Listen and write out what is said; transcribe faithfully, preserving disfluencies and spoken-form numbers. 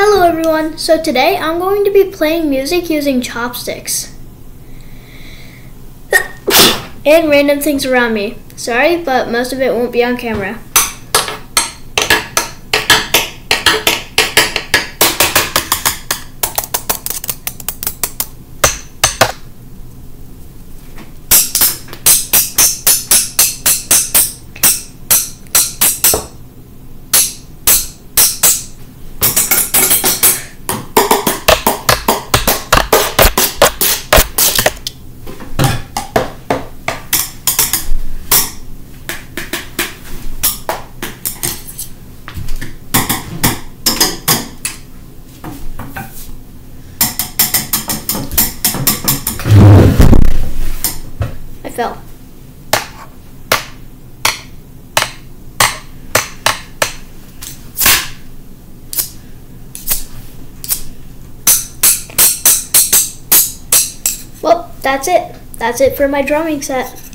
Hello everyone, so today I'm going to be playing music using chopsticks and random things around me. Sorry, but most of it won't be on camera. I fell. Well, that's it. That's it for my drumming set.